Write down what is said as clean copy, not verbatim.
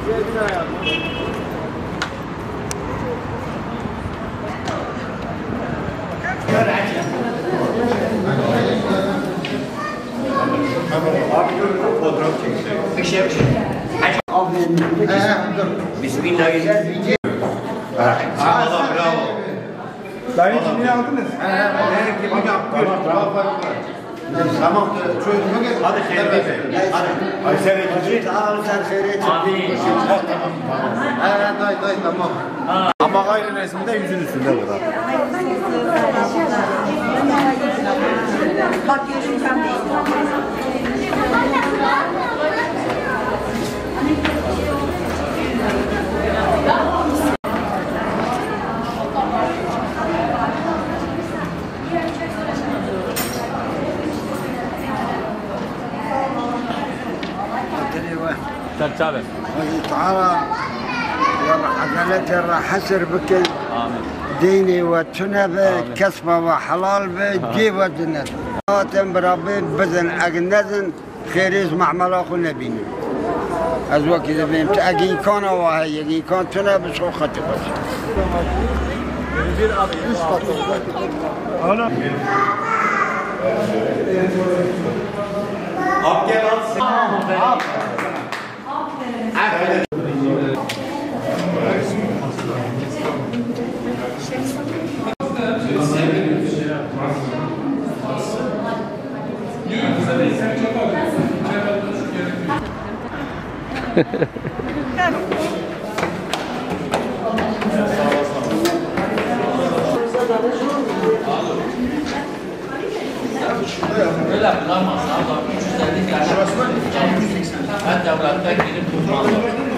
Fotoğraf çekecek. Bir şey yok. Bismillahirrahmanirrahim. Bravo. Dayı kimliği aldınız? Tamam. Hadi Şerif Bey. Hadi sen ikinci. Tamam sen seyret. Dayı tamam. Ama aynı resminde yüzün üstünde kadar. Bak görüntüm değil. تعال تعالى وعجلتي راح حسر بك ديني وتنب كسبة وحلال بجيب وجنة آتم بربي بزن أجنزن خيريز معمل أخو نبيني أزوا كذا بيمت أجي كان وهاي أجي كان تنب شو خطي بس Öyle bulamaz. Allah 350 yaşında. Hatta evlatlar gelip kurbanlar.